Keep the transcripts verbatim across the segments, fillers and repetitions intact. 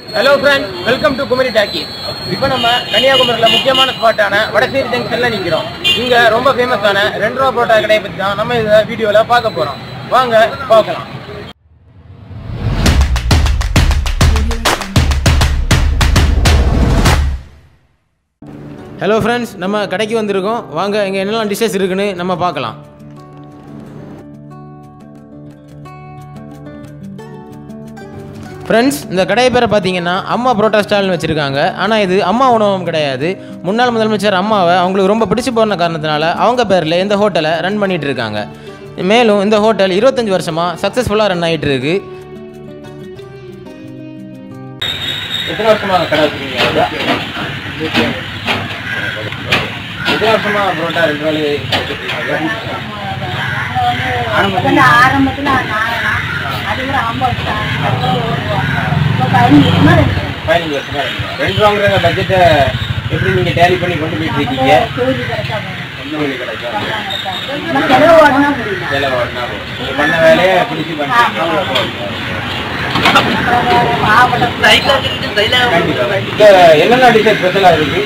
Hello friends, welcome to Kumari Talkies. இப்போ நம்ம கன்னியாகுமரியில முக்கியமான ஸ்பாட்டான வடசேரி ஜங்ஷன்ல நிக்கிறோம். இங்க ரொம்ப ஃபேமஸான ரெண்டு ரூபா புரோட்டா கடையை பத்தி தான் நம்ம இந்த வீடியோல பார்க்க போறோம். வாங்க பார்க்கலாம். Hello friends, நம்ம கடைக்கு வந்திருக்கோம். வாங்க இங்க என்னெல்லாம் டிஷஸ் இருக்குன்னு நம்ம பார்க்கலாம். ஃப்ரெண்ட்ஸ், இந்த கடையை பேரை பார்த்தீங்கன்னா அம்மா புரோட்டா ஸ்டால்னு வச்சுருக்காங்க. ஆனால் இது அம்மா உணவகம் கிடையாது. முன்னாள் முதலமைச்சர் அம்மாவை அவங்களுக்கு ரொம்ப பிடிச்சி போன காரணத்தினால அவங்க பேரில் இந்த ஹோட்டலை ரன் பண்ணிகிட்டு இருக்காங்க. மேலும் இந்த ஹோட்டல் இருபத்தஞ்சி வருஷமாக சக்ஸஸ்ஃபுல்லாக ரன் ஆகிட்டு இருக்கு. எத்தனை வருஷமாக கடை வச்சுருக்கீங்க? எத்தனை வருஷமாக புரோட்டா ரெண்டு வேலை ஆரம்பத்தில் பதினஞ்சு வருஷமா ரெண்டு வாங்குற பட்ஜெட்டை எப்படி நீங்க டேலி பண்ணி கொண்டு போயிட்டு இருக்கீங்க? பண்ண வேலையை பிடிச்சி பண்ணுறீங்க. என்னென்ன டிஷ் ஸ்பெஷலா இருக்கு?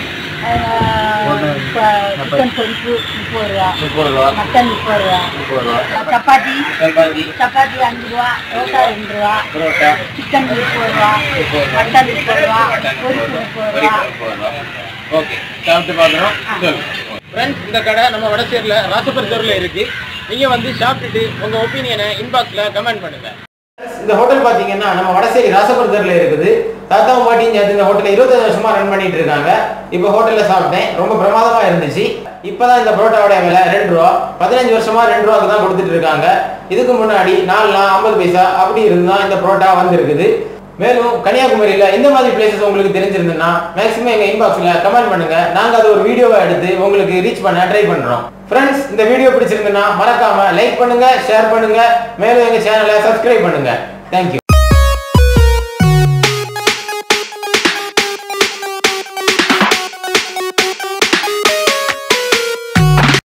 சிக்கன் பொரிப்பு முப்பது ரூபா, முப்பது ரூபா, மட்டன் முப்பது ரூபா, முப்பது ரூபா, சப்பாத்தி சப்பாத்தி சப்பாத்தி அஞ்சு ரூபா, ரோட்டா ரெண்டு ரூபா, புரோட்டா சிக்கன் முப்பது ரூபா, மட்டன் முப்பது ரூபா, பொரிப்பு முப்பது ரூபா. ஓகே, சாப்பிட்டு பார்க்குறோம். ஃப்ரெண்ட்ஸ், இந்த கடை நம்ம வடசேரியில் ராசபர் தெருவில் இருக்கு. நீங்க வந்து சாப்பிட்டுட்டு உங்க ஒப்பீனியனை இன்பாக்ஸ்ல கமெண்ட் பண்ணுங்க. இந்த ஹோட்டல் பார்த்தீங்கன்னா நம்ம வடசேரி ராசபர் தெருவில் இருக்குது. தாத்தாவும் பாட்டியும் சேர்த்து இந்த ஹோட்டலை இருபத்தஞ்சு வருஷமா ரன் பண்ணிட்டு இருக்காங்க. இப்போ ஹோட்டலில் சாப்பிட்டேன், ரொம்ப பிரமாதமா இருந்துச்சு. இப்போதான் இந்த புரோட்டாவோட விலை ரெண்டு ரூபா, பதினஞ்சு வருஷமா ரெண்டு ரூபாய்க்கு தான் கொடுத்துட்டு இருக்காங்க. இதுக்கு முன்னாடி நாலுனா ஐம்பது பைசா அப்படி இருந்தா இந்த புரோட்டா வந்திருக்குது. மேலும் கன்னியாகுமரியில இந்த மாதிரி பிளேசஸ் உங்களுக்கு தெரிஞ்சிருந்ததுன்னா மேக்ஸிமம் எங்க இன்பாக்ஸ்ல கமெண்ட் பண்ணுங்க. நாங்க அது ஒரு வீடியோவை எடுத்து உங்களுக்கு ரீச் பண்ண ட்ரை பண்றோம். ஃப்ரெண்ட்ஸ், இந்த வீடியோ பிடிச்சிருந்ததுன்னா மறக்காம லைக் பண்ணுங்க, ஷேர் பண்ணுங்க, மேலும் எங்க சேனலை சப்ஸ்கிரைப் பண்ணுங்க. தேங்க்யூ.